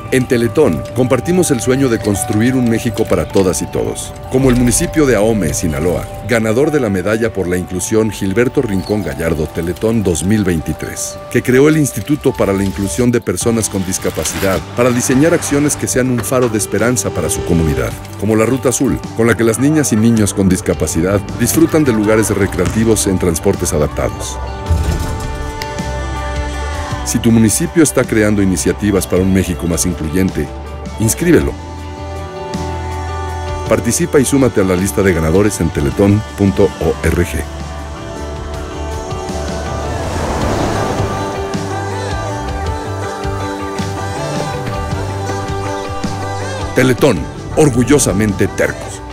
En Teletón, compartimos el sueño de construir un México para todas y todos. Como el municipio de Ahome, Sinaloa, ganador de la medalla por la inclusión Gilberto Rincón Gallardo Teletón 2023, que creó el Instituto para la Inclusión de Personas con Discapacidad para diseñar acciones que sean un faro de esperanza para su comunidad, como la Ruta Azul, con la que las niñas y niños con discapacidad disfrutan de lugares recreativos en transportes adaptados. Si tu municipio está creando iniciativas para un México más incluyente, inscríbelo. Participa y súmate a la lista de ganadores en teletón.org. Teletón, orgullosamente tercos.